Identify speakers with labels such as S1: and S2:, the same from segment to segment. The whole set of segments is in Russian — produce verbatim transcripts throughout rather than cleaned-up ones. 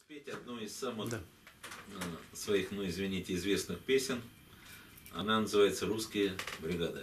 S1: спеть одну из самых
S2: Да.
S1: своих, ну извините, известных песен. Она называется «Русские бригады».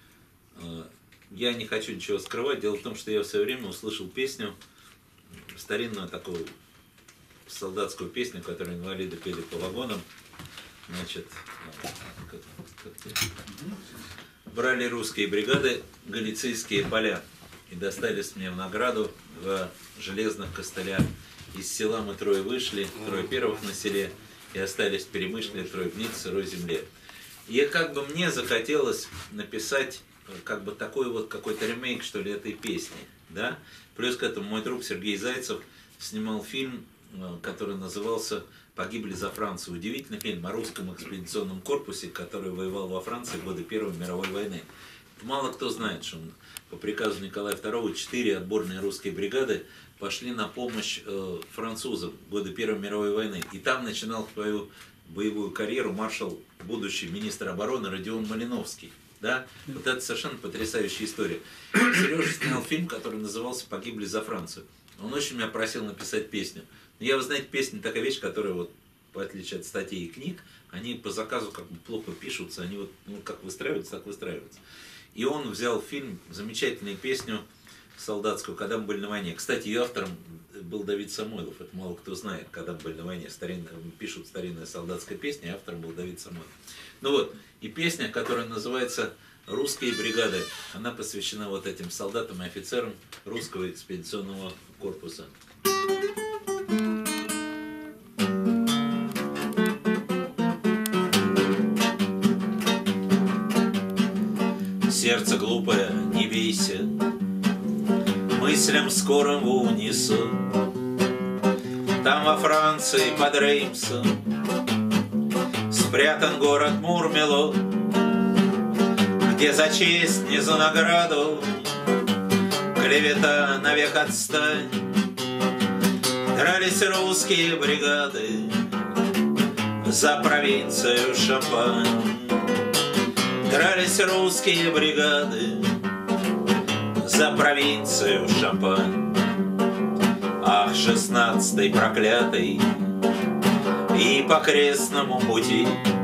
S1: Я не хочу ничего скрывать. Дело в том, что я в свое время услышал песню, старинную такую солдатскую песню, которую инвалиды пели по вагонам. Значит, как, как брали русские бригады галицийские поля и достались мне в награду два железных костыля. Из села мы трое вышли, трое первых на селе, и остались в Перемышле, трое в ниц сырой земле. И как бы мне захотелось написать как бы такой вот какой-то ремейк, что ли, этой песни, да? Плюс к этому мой друг Сергей Зайцев снимал фильм, который назывался «Погибли за Францию». Удивительный фильм о русском экспедиционном корпусе, который воевал во Франции в годы Первой мировой войны. Мало кто знает, что по приказу Николая второго четыре отборные русские бригады пошли на помощь э, французам в годы Первой мировой войны. И там начинал свою боевую карьеру маршал, будущий министр обороны Родион Малиновский. Да? Вот это совершенно потрясающая история. Сережа снял фильм, который назывался «Погибли за Францию». Он очень меня просил написать песню. Но я, вы знаете, песня такая вещь, которая, вот, в отличие от статей и книг, они по заказу как бы плохо пишутся, они вот ну, как выстраиваются, так выстраиваются. И он взял в фильм замечательную песню солдатскую «Когда мы были на войне». Кстати, ее автором был Давид Самойлов. Это мало кто знает, «Когда мы были на войне». Старинная, пишут старинная солдатская песня, и автором был Давид Самойлов. Ну вот, и песня, которая называется «Русские бригады», она посвящена вот этим солдатам и офицерам русского экспедиционного корпуса. Сердце глупое, не бейся, мыслям скорым в унисон. Там во Франции под Реймсом спрятан город Мурмело, где за честь, не за награду, клевета навек отстань. Дрались русские бригады за провинцию Шампань. Дрались русские бригады за провинцию Шампань. Ах, шестнадцатый проклятый, и по крестному пути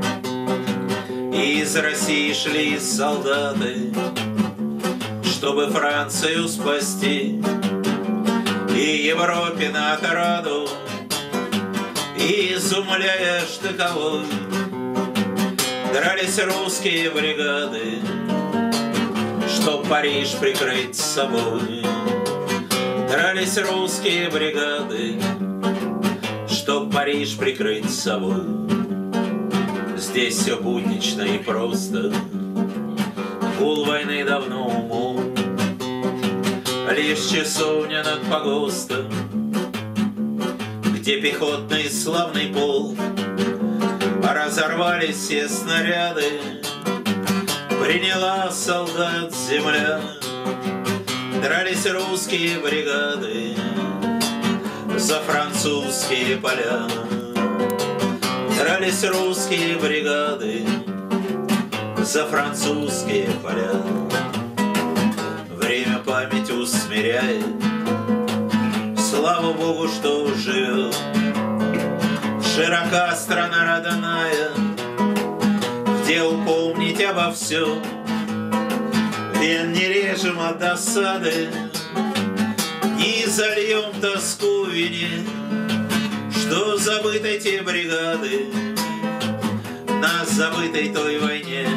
S1: из России шли солдаты, чтобы Францию спасти и Европе на отраду, изумляя штыковой. Дрались русские бригады, чтоб Париж прикрыть собой. Дрались русские бригады, чтоб Париж прикрыть собой. Здесь все буднично и просто, гул войны давно умолк. Лишь часовня над погостом, где пехотный славный полк. Разорвались все снаряды, приняла солдат земля. Дрались русские бригады за французские поля. Дрались русские бригады за французские поля. Время память усмиряет, слава Богу, что живет. Широка страна родная, где упомнить обо всем, вен не режем от досады, не зальем тоску в вине, что забыты те бригады на забытой той войне,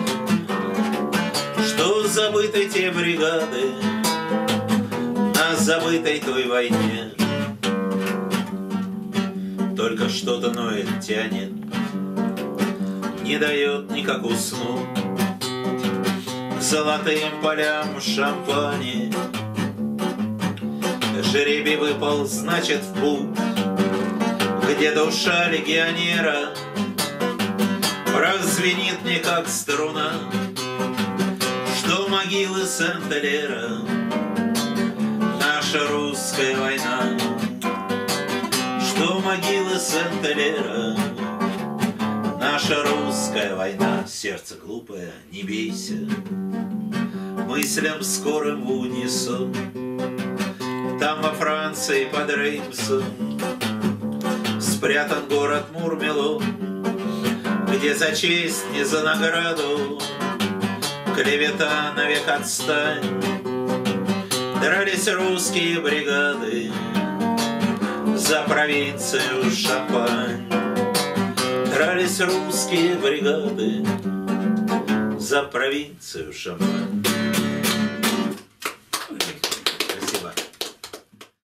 S1: что забыты те бригады на забытой той войне. Только что-то ноет, тянет, не дает никак уснуть к золотым полям Шампани. Жребий выпал, значит, в путь, где душа легионера прозвенит мне как струна, что могилы Сент-Элера наша русская война. Что могилы Сент-Элера наша русская война. Сердце глупое, не бейся, мыслям скорым в унисон. Там во Франции под Реймсом спрятан город Мурмелу, где за честь, не за награду, клевета навек отстань. Дрались русские бригады за провинцию Шампань. Дрались русские бригады за провинцию Шампань.